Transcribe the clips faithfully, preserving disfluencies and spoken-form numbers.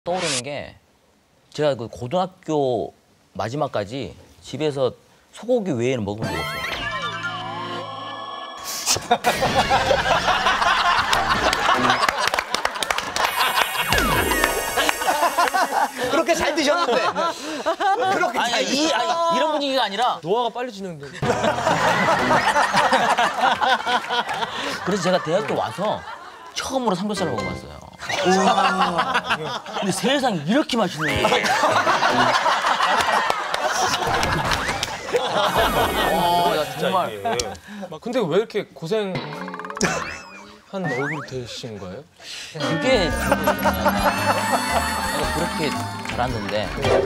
떠오르는 게 제가 그 고등학교 마지막까지 집에서 소고기 외에는 먹은 적이 없어요. 그렇게 잘 드셨는데. 그렇게 아니, 잘 이, 아니 이런 분위기가 아니라 노화가 빨리 진행돼. 그래서 제가 대학교 와서 처음으로 삼겹살을 먹어봤어요. 근데 세상에 이렇게 맛있는 게. 어, 야, 정말. 막 근데 왜 이렇게 고생 한 얼굴 되신 거예요? 그게 그렇게 잘았는데.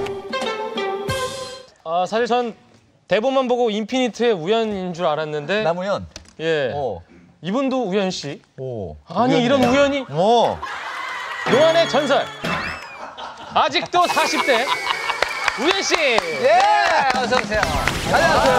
아 사실 전 대본만 보고 인피니트의 우연인 줄 알았는데 남우현. 예 오. 이분도 우연 씨. 오. 아니 이런 우연이 오. 노안의 전설 아직도 사십 대 우연 씨. 예. 어서 오세요. 안녕하세요.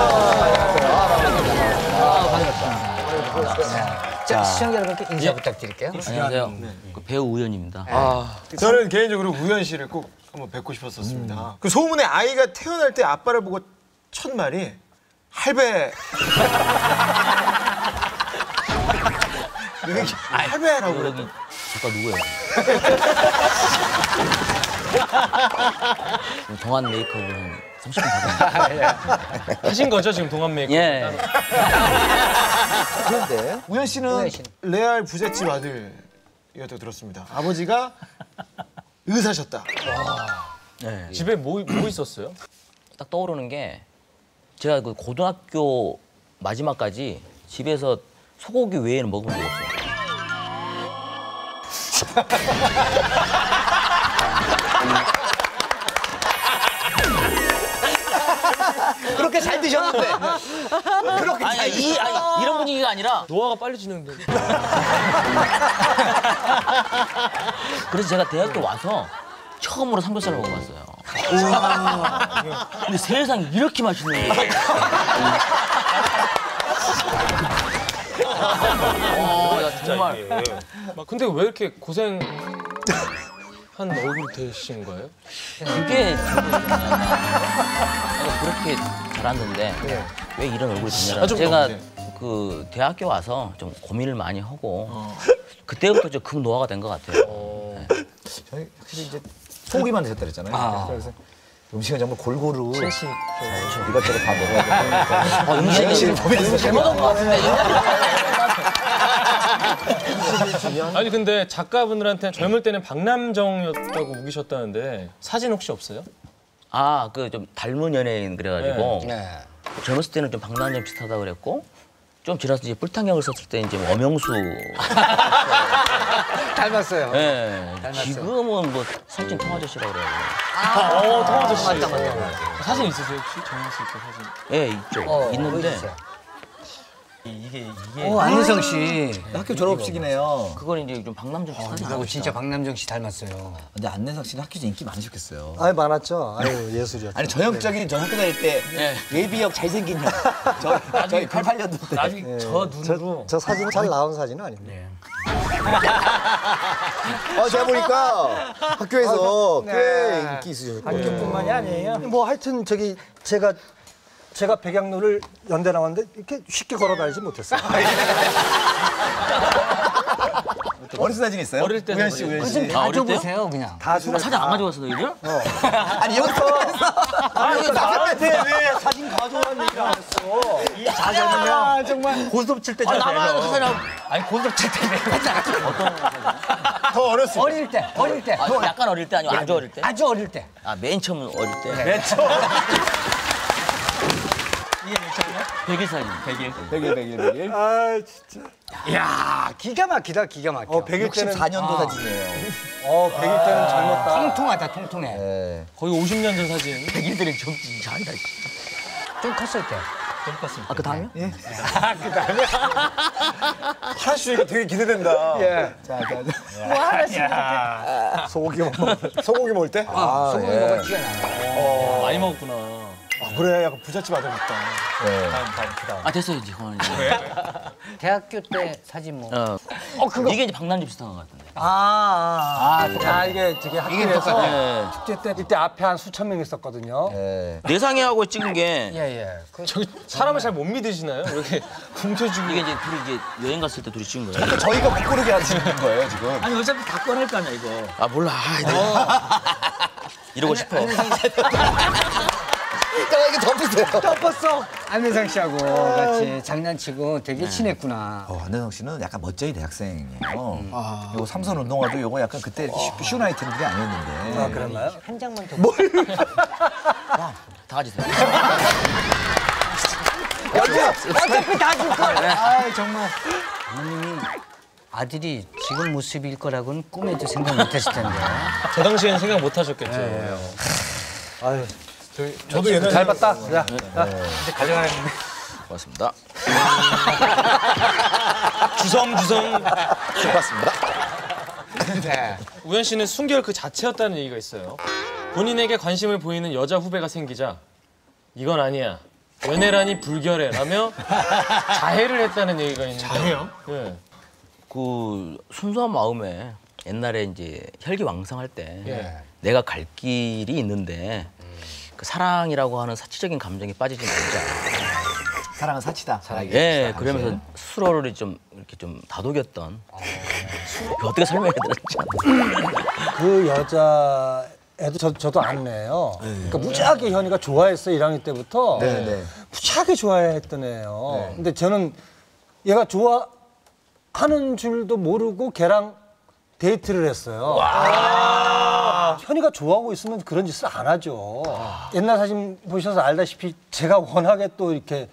아, 반갑습니다. 자, 시청자 여러분께 인사 부탁드릴게요. 안녕하세요. 그 배우 우연입니다. 아 저는 개인적으로 우연 씨를 꼭 한번 뵙고 싶었었습니다. 음. 그 소문에 아이가 태어날 때 아빠를 보고 첫 말이 할배. 여기 할배라고. 여기 아까 누구예요? 동안 메이크업을 한 삼십 분 받았는데. 하신 거죠 지금 동안 메이크업? 예. 그런데 우연 씨는 우연 씨는. 레알 부잣집 아들이었다고 들었습니다. 아버지가 의사셨다. 네. 집에 뭐, 뭐 있었어요? 딱 떠오르는 게 제가 그 고등학교 마지막까지 집에서 소고기 외에는 먹은 적이 없어요. 그렇게 잘 드셨는데. 그렇게 아니, 잘 이, 아니 이런 분위기가 아니라 노화가 빨리 진행돼. 그래서 제가 대학교 와서 처음으로 삼겹살을 먹어봤어요. 근데 세상에 이렇게 맛있는 게. 어, 야, 정말. 막 근데 왜 이렇게 고생 한 얼굴 되신 거예요? 그게 그렇게 잘았는데 왜 이런 얼굴이 되냐. 아, 좀 제가 네. 그 대학교 와서 좀 고민을 많이 하고 그때부터 좀 극노화가 된 것 같아요. 어... 네. 저희 확실히 이제 소고기만 드셨다 그랬잖아요. 아. 그래서 음식은 정말 골고루 스트레스. 이것저것 다 먹어야 되고. 어, 음식을 고민해서 잘못 온것 같은데. 아니 근데 작가분들한테 젊을 때는 박남정이었다고 우기셨다는데 사진 혹시 없어요? 아, 그 좀 닮은 연예인 그래가지고 네. 젊었을 때는 좀 박남정 비슷하다 그랬고 좀 지나서 이제 뿔탕역을 썼을 때 이제 엄영수. 닮았어요. 예. 닮았어요. 지금은 뭐 살찐 통아저씨라고 그래요. 어, 통화도 씨. 맞다, 맞다, 맞다. 사진 있으세요 혹시? 젊었을 때 사진. 예, 있죠. 어, 있는데 보여주세요. 이게 이게 어, 안혜성 씨. 학교 졸업식이네요. 그건 이제 좀 박남정 비슷하지 않아요? 어, 진짜 박남정 씨 닮았어요. 근데 안내석 씨는 학교에서 인기 많으셨겠어요. 아니 많았죠. 아유 예술이었죠. 아니 전형적인 전 학교 다닐 때 예. 예비역 잘생긴 형. 저 저희 팔십팔 년도 때. 나중에 예. 저 눈으로 저, 저 사진 잘 나온 사진은 아닙니다. 어 제가 보니까 학교에서 네. 꽤 인기 있으셨고. 학교뿐만이 아니에요. 뭐 하여튼 저기 제가 제가 백양로를 연대 나왔는데 이렇게 쉽게 걸어 다니지 못했어요. 어느 사진 있어요? 어릴 때는 우현 씨, 우현 씨. 좀 아, 어릴 때요? 봐줘보세요, 그냥. 다 주로 사진 안 가져왔어, 너희들? 아니 여기서 아니 나한테 왜 사진 가져왔는 얘기를 안 했어? 이 자세는요. 정말 고스톱 칠 때 아, 자세요. 나만 사진 아니, 고스톱 칠 때. 더 어렸을 어릴 때, 어릴 때. 아, 약간 어릴 때 아니면 아주 어릴 때? 아주 어릴 때. 아, 맨 처음 어릴 때? 맨 처음. 백일 사진. 백일. 백일 백일 백일. 아 진짜. 이야, 기가 막히다, 기가 막혀. 어 백일 때는 육십사 년도 사진이에요. 어 백일 때는 젊었다. 통통하다, 통통해. 네. 거의 오십 년 전 사진. 백일들이 좀 잘한다, 진짜. 좀 컸을 때. 아, 그 다음에? 예. 하나씩 이거 되게 기대된다. 예. 자, 자. 소고기 먹 소고기 먹을 때? 아, 소고기 예. 먹을 티가 나요. 많이 먹었구나. 아, 그래, 약간 부잣집 아들겠다. 아 됐어요 이제 그만 이제. 대학교 때 사진 뭐. 어. 어 그거 이게 이제 박남집 비슷한 것 같은데. 아, 아, 아 이게 저기 학교에서 네. 축제 때 이때 앞에 한 수천 명 있었거든요. 내상이하고 찍은 게 예, 예. 그, 저기 사람을 잘 못 믿으시나요? 이렇게 훔쳐주고. 이게 이제 둘이 이제 여행 갔을 때 둘이 찍은 거예요. 저희가 못 고르게 하시는 거예요 지금. 아니 어차피 다 꺼낼 거 아니야 이거. 아 몰라. 이러고 싶어. 이따가 이게 덮으세요. 덮었어. 안내상 씨하고 같이 장난치고 되게 친했구나. 어, 안대성 씨는 약간 멋쟁이 대학생이에요. 요거 삼선 운동화도 요거 약간 그때 슈- 슈나이트들이 아니었는데. 아, 그랬나요? 한 장만 더. 다 가지세요. 어차피 다 줄 걸. 아 정말. 어머님이 아들이 지금 모습일 거라고는 꿈에도 생각 못 했을 텐데. 저 당시에는 생각 못 하셨겠죠. 아유, 저도 옛날에 잘 봤다. 야, 고맙습니다. 주섬 주섬. 좋았습니다. 우현 씨는 순결 그 자체였다는 얘기가 있어요. 본인에게 관심을 보이는 여자 후배가 생기자 이건 아니야. 연애라니 불결해라며 자해를 했다는 얘기가 있는데. 자해요? 예. 그 순수한 마음에 옛날에 이제 혈기왕성할 때 예. 내가 갈 길이 있는데 그 사랑이라고 하는 사치적인 감정에 빠지지 말자. 사랑은 사치다. 사랑이. 예, 그러면서 스스로를 좀 이렇게 좀 다독였던. 그 어떻게 설명해야 되나? 그 여자 애도 저, 저도 안내요. 그러니까 무지하게 현이가 좋아했어요. 일 학년 때부터. 네, 네. 무지하게 좋아했던 애예요. 근데 저는 얘가 좋아하는 줄도 모르고 걔랑 데이트를 했어요. 현이가 좋아하고 있으면 그런 짓을 안 하죠. 옛날 사진 보셔서 알다시피 제가 워낙에 또 이렇게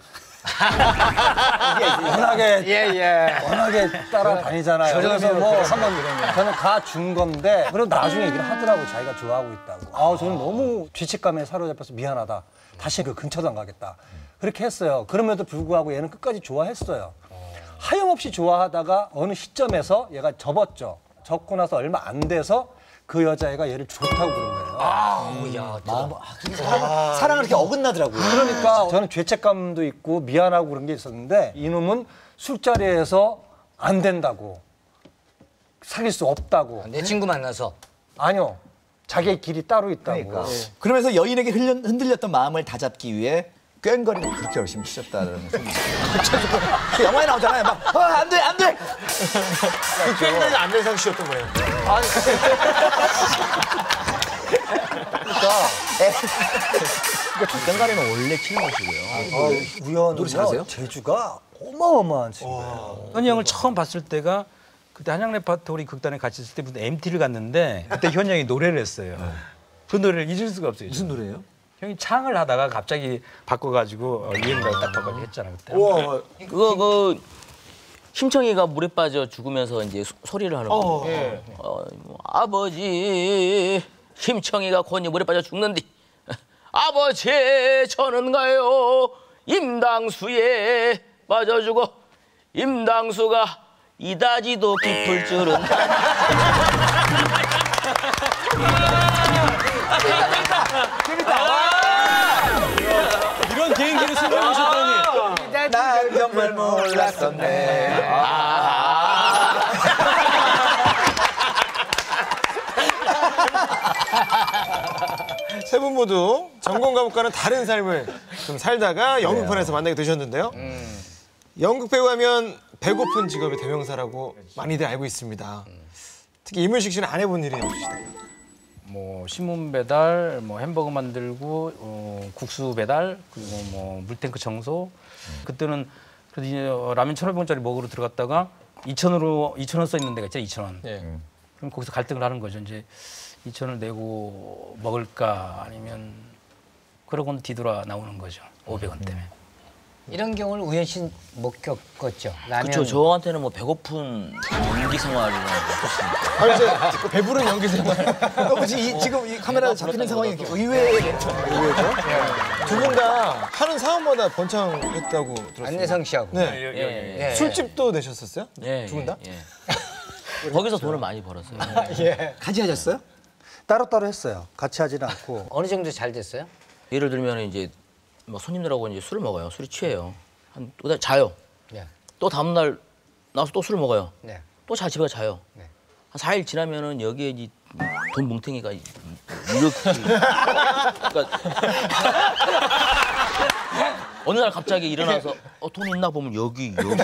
워낙에 예, 예. 워낙에 따라다니잖아요. 그래서 뭐 한번 저는 가준 건데 그리고 나중에 얘기를 하더라고 자기가 좋아하고 있다고. 아 저는 너무 죄책감에 사로잡혀서 미안하다. 다시 그 근처도 안 가겠다. 그렇게 했어요. 그럼에도 불구하고 얘는 끝까지 좋아했어요. 하염없이 좋아하다가 어느 시점에서 얘가 접었죠. 접고 나서 얼마 안 돼서 그 여자애가 얘를 좋다고 그런 거예요. 마음, 아, 그게 사랑, 사랑을 이렇게 어긋나더라고요. 그러니까 저는 죄책감도 있고 미안하고 그런 게 있었는데 이놈은 술자리에서 안 된다고 사귈 수 없다고. 내 친구 만나서. 아니요. 자기의 길이 따로 있다고. 그러니까. 그러면서 여인에게 흘려, 흔들렸던 마음을 다잡기 위해 꽹거리를 그렇게 열심히 치셨다는 소문이 있어요. 그 영화에 나오잖아요. 막, 어, 안 돼, 안 돼! 그 꽹과리가 안내상 씨였던 거예요. 땡가리는 원래 치는 것이고요. 어, 우연은요. 노래 잘하세요? 제주가 어마어마한 친구예요. 현이 형을 처음 봤을 때가 그때 한양 레파토리 극단에 같이 있을 때 무슨 엠티를 갔는데 그때 현이 형이 노래를 했어요. 그 노래를 잊을 수가 없어요. 무슨 노래예요? 형이 창을 하다가 갑자기 바꿔가지고 어, 유행가를 딱 바꿔서 했잖아 그때. 우와, 그거 그 심청이가 물에 빠져 죽으면서 이제 소, 소리를 하는 거. 예. 어, 뭐, 아버지 심청이가 곧 물에 빠져 죽는디. 아버지 저는 가요 임당수에 빠져 죽어 임당수가 이다지도 깊을 줄은. 이런 개인기를 소개해 주셨다니. 난 정말 몰랐었네. 세 분 모두 전공 과목과는 다른 삶을 좀 살다가 연극판에서 만나게 되셨는데요. 연극 배우 하면 배고픈 직업의 대명사라고 많이들 알고 있습니다. 특히 이문식 씨는 안 해본 일이 없으시다고요? 뭐 신문 배달, 뭐 햄버거 만들고, 어, 국수 배달, 그리고 뭐 물탱크 청소. 그때는 그래도 이제 라면 천오백 원짜리 먹으러 들어갔다가 이천 원으로 이천 원 써 있는 데가 있잖아요. 이천 원. 예. 그럼 거기서 갈등을 하는 거죠. 이제 이천 원을 내고 먹을까 아니면 그러고는 뒤돌아 나오는 거죠. 오백 원 때문에. 이런 경우를 우현 씨는 못 겪었죠. 라면. 그렇죠. 저한테는 뭐 배고픈 연기 생활이라는 게 없었습니다. 아니, 이제 배부른 연기 생활. 너무 지- 이, 지금 이 카메라 잡히는 상황이 이렇게 의외의 멘트예요. 두 분 다 하는 사업마다 번창했다고 들었어요. 안내상 씨하고. 네. 예, 예, 예. 술집도 내셨었어요? 예, 두 분 다? 예, 예. 거기서 돈을 많이 벌었어요. 같이 하셨어요? 따로따로 했어요. 같이 하지는 않고. 어느 정도 잘 됐어요? 예를 들면 이제 뭐 손님들하고 이제 술을 먹어요. 술이 취해요. 한 또 자요. 네. 또 다음 날 나와서 또 술을 먹어요. 네. 또 자 집에 자요. 네. 한 사 일 지나면은 여기에 이 돈 뭉탱이가 이- 이렇게 그러니까 어느 날 갑자기 일어나서 어, 돈 있나 보면 여기 여기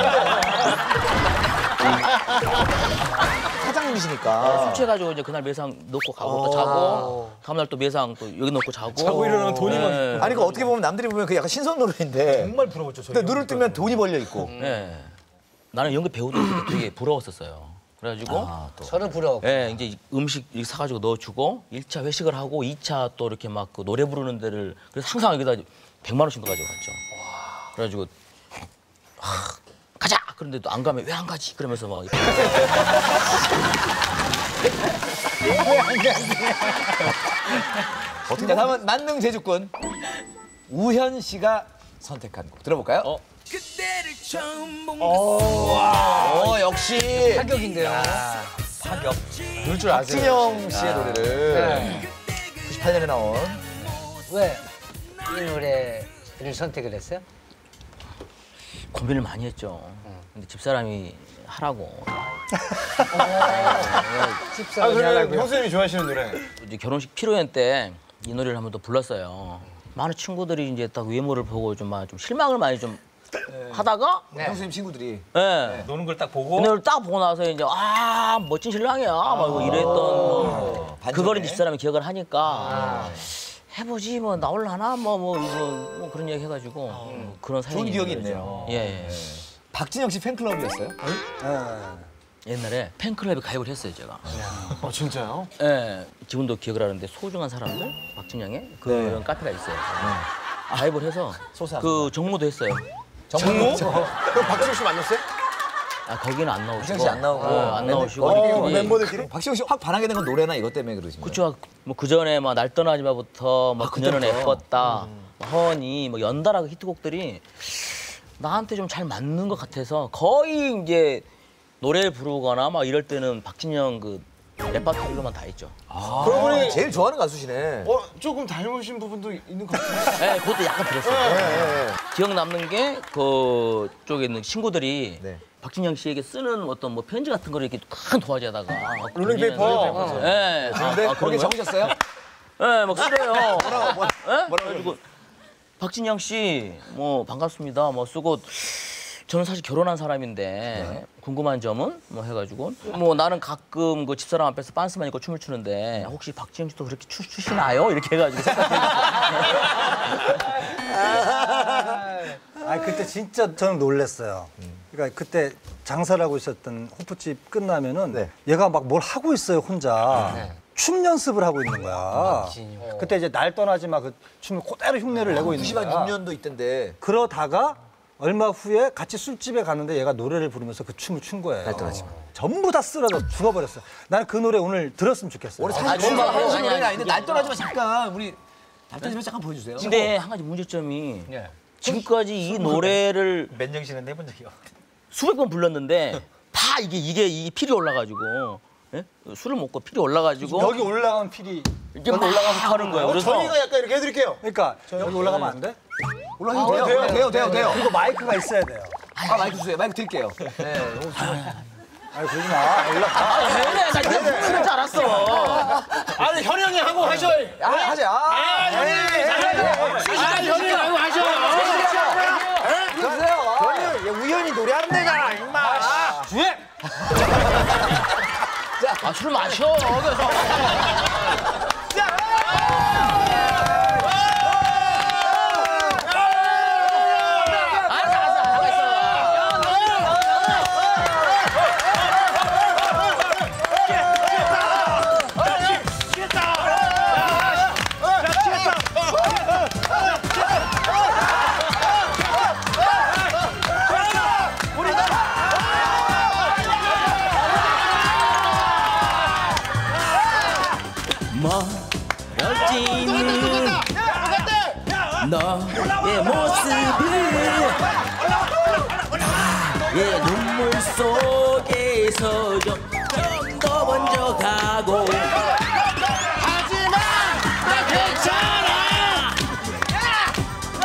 사장님이시니까. 술 취해가지고 이제 그날 매상 넣고 가고 또 자고 다음 날 또 매상 또 여기 넣고 자고 자고 일어나면 돈이 막- 네. 아니 그 어떻게 보면 남들이 보면 그 약간 신선 노릇인데. 정말 부러웠죠. 저희 근데 눈을 뜨면 돈이 벌려 있고. 네. 나는 연극 배우들 되게 부러웠었어요. 그래가지고 아, 또. 서로 부러워. 예, 이제 음식 이렇게 사가지고 넣어주고 일 차 회식을 하고 이 차 또 이렇게 막 그 노래 부르는 데를 그래서 항상 여기다 백만 원씩 넣어가지고 갔죠. 그래가지고 하, 가자! 그런데 또 안 가면 왜 안 가지? 그러면서 막 이렇게. 어떻게 자, 다음은 만능 제주꾼 우현 씨가 선택한 곡 들어볼까요? 어. 어, 역시 타격인데요. 파격. 그럴 줄 아세요. 박진영 씨의 노래를 구십팔 년에 나온 왜 이 노래를 선택을 했어요? 고민을 많이 했죠. 근데 집사람이 하라고. 아, 집사람이 그러면 하려고요. 형수님이 좋아하시는 노래. 이제 결혼식披露宴때 이 노래를 한번 더 불렀어요. 많은 친구들이 이제 딱 외모를 보고 좀, 막 좀 실망을 많이 좀 하다가 네. 형수님 친구들이 예. 노는 걸 딱 보고 그 노래를 딱 보고 나서 이제 아 멋진 신랑이야 막 이랬던 뭐 반전에. 그걸 이제 집사람이 기억을 하니까 해보지 뭐 나올라나 뭐 뭐 이거 뭐 그런 얘기 해가지고 뭐 그런 사연이 좋은 기억이 있는 있네요. 거죠. 예, 예. 박진영 씨 팬클럽이었어요? 옛날에 팬클럽에 가입을 했어요 제가. 어, 진짜요? 예. 지금도 기억을 하는데 소중한 사람들 박진영의 그런 네. 카페가 있어요. 가입을 해서 소소합니다. 그 정모도 했어요. 정모? 그럼 박진영 씨 만났어요? 아 거기는 안 나오시고. 박진영 씨 안 나오고. 예, 안 나오시고. 어, 우리끼리. 멤버들끼리? 박진영 씨 확 반하게 된 건 노래나 이것 때문에 그러신 거예요? 그쵸. 뭐그 전에 막 날 떠나지 마부터 뭐 그녀는 그때부터? 예뻤다, 뭐 허니, 뭐 연달아 히트곡들이 나한테 좀 잘 맞는 것 같아서 거의 이제 노래를 부르거나 막 이럴 때는 박진영 그 레파토리로만 다 했죠. 그러고 보니 제일 좋아하는 가수시네. 어, 조금 닮으신 부분도 있는 것 같아요. 네, 그것도 약간 들었어요. 기억 남는 게 그 쪽에 있는 친구들이 네. 박진영 씨에게 쓰는 어떤 뭐 편지 같은 거를 이렇게 큰 도화지에다가 롤링페이퍼. 네. 근데 아, 거기 그런 거요? 적으셨어요? 네, 막 쓰래요. 뭐라고, 네? 그래가지고 박진영 씨, 뭐 반갑습니다. 뭐 쓰고 저는 사실 결혼한 사람인데 궁금한 점은 뭐 해가지고 뭐 나는 가끔 그 집사람 앞에서 빤스만 입고 춤을 추는데 혹시 박진영 씨도 그렇게 추, 추시나요? 이렇게 해가지고 아 그때 진짜 저는 놀랐어요. 그러니까 그때 장사를 하고 있었던 호프집 끝나면은 네. 얘가 막 뭘 하고 있어요 혼자. 춤 연습을 하고 있는 거야. 그때 이제 날 떠나지 마 그 춤을 그대로 흉내를 내고 있는 거야. 구십육 년도 있던데. 그러다가 얼마 후에 같이 술집에 갔는데 얘가 노래를 부르면서 그 춤을 춘 거예요. 날 떠나지 마. 전부 다 쓰러져 죽어버렸어요. 나는 그 노래 오늘 들었으면 좋겠어요. 우리 아니, 사실 아니, 노래가 아니, 하신 아니, 노래가 아니, 아닌데 날 떠나지만 잠깐 우리 날 떠나지만 잠깐 보여주세요. 근데 한 가지 문제점이 지금까지 이 노래를 맨정신은 해본 적이 없대. 수백 번 불렀는데 다 이게 이게 이 필이 올라가지고 예? 술을 먹고 필이 올라가지고 여기 올라가면 필이 이게 막 올라가서 하는 거예요. 그래서 저희가 약간 이렇게 해드릴게요. 그러니까 여기 올라가면 안 돼? 올라가도 돼요. 돼요, 돼요, 돼요, 돼요. 그리고 마이크가 있어야 돼요. 아, 마이크 주세요. 마이크 드릴게요. 아니 그러지 마. 올라가. 아, 왜? 나 이게 무슨 줄 알았어. 아니, 현이 형이 하고 하셔. 아, 하자. 아, 현이 형이 하고 하셔. 주세요. 우연히 노래하는 데잖아, 임마. 아, 술 마셔. 그래서. 멀어지는 너의 모습을 나의 눈물 속에서 점점 더 번져가고 하지만 나 괜찮아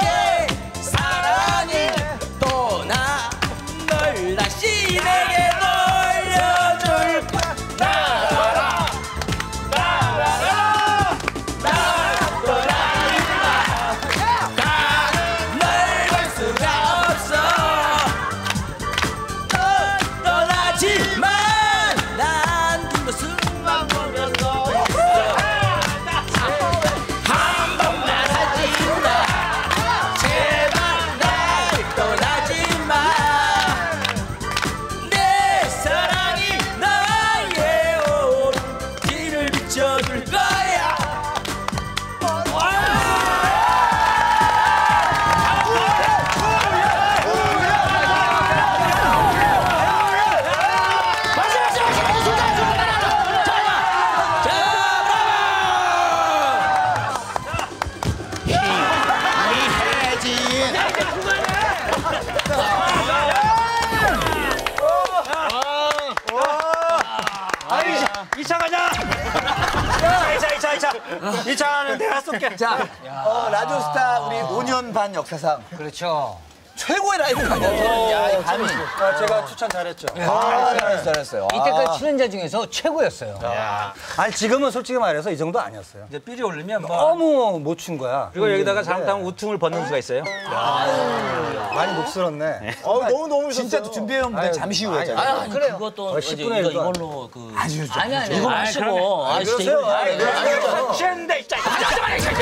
이 장안은 내가 쏠게. 자, 어, 라디오스타 우리 오 년 반 역사상 그렇죠. 최고의 라이브 아니야? 야, 이 밤이. 아, 제가 추천 잘했죠. 아, 잘했어, 잘했어요. 이때까지 아. 출연자 중에서 최고였어요. 아니 지금은 솔직히 말해서 이 정도 아니었어요. 이제 삘이 오르면 뭐 너무 못 춘 거야. 그리고 여기다가 잘못하면 우퉁을 벗는 수가 있어요. 많이 녹슬었네. 어우, 너무 너무 진짜 또 준비해온 분들 잠시 후에 아니, 하잖아요. 아, 아니, 그래요. 그것도 어, 이제 십 분의 이거, 일도 안 이걸로 그 아주 좋죠. 아니 아니. 이거 하시고 아 진짜 이거 그러세요. 취했는데 진짜 하지 마라 진짜.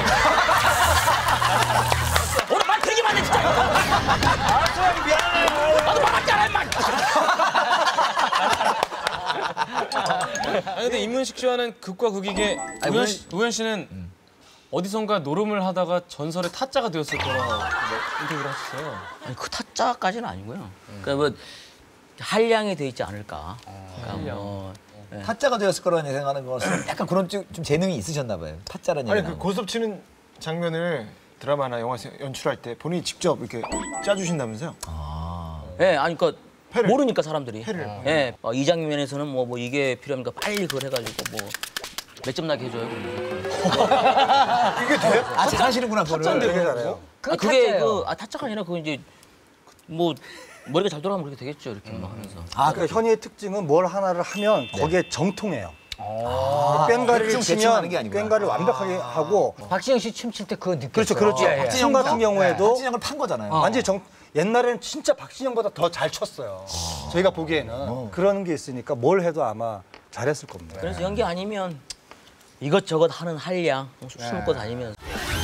오늘 말 되게 많네 진짜. 알았어 미안해. 나도 말았잖아 임마. 아니 근데 임문식 씨와는 극과 극이게 우현, 씨, 우현 씨는 어디선가 노름을 하다가 전설의 타짜가 되었을 거라 뭐 인터뷰를 하셨어요. 아니, 그 타짜까지는 아니고요. 그러니까 뭐 한량이 돼 있지 않을까. 그러니까 뭐 네. 타짜가 되었을 거라는 예상하는 것은 약간 그런 좀, 좀 재능이 있으셨나 봐요. 타짜라는 아니 얘기. 그 고스톱 치는 장면을 드라마나 영화에서 연출할 때 본인이 직접 이렇게 짜주신다면서요? 예, 아니 그러니까 패를. 모르니까 사람들이. 패를. 예, 어, 이 장면에서는 뭐 뭐 이게 필요합니까? 빨리 그걸 해가지고 뭐 몇 점 나게 해줘요. 아, 잘하시는구나, 그거를. 되게 잘해요. 아, 그게 그 아, 타짜가 아니라 그 이제 뭐 머리가 잘 돌아가면 그렇게 되겠죠. 이렇게 막 하면서. 아, 그 현이의 특징은 뭘 하나를 하면 거기에 정통해요. 아, 꽹과리를 대충 대충 치면 하는 게 아니구나. 꽹과리를 완벽하게 하고 박진영 씨 춤출 때 그거 느꼈어요. 그렇죠, 그렇죠. 예, 예. 박진영 같은 경우에도 박진영을 판 거잖아요. 완전히 정 옛날에는 진짜 박진영보다 더 잘 쳤어요. 저희가 보기에는 그런 게 있으니까 뭘 해도 아마 잘했을 겁니다. 그래서 연기 아니면 이것저것 하는 한량 숨고 다니면서.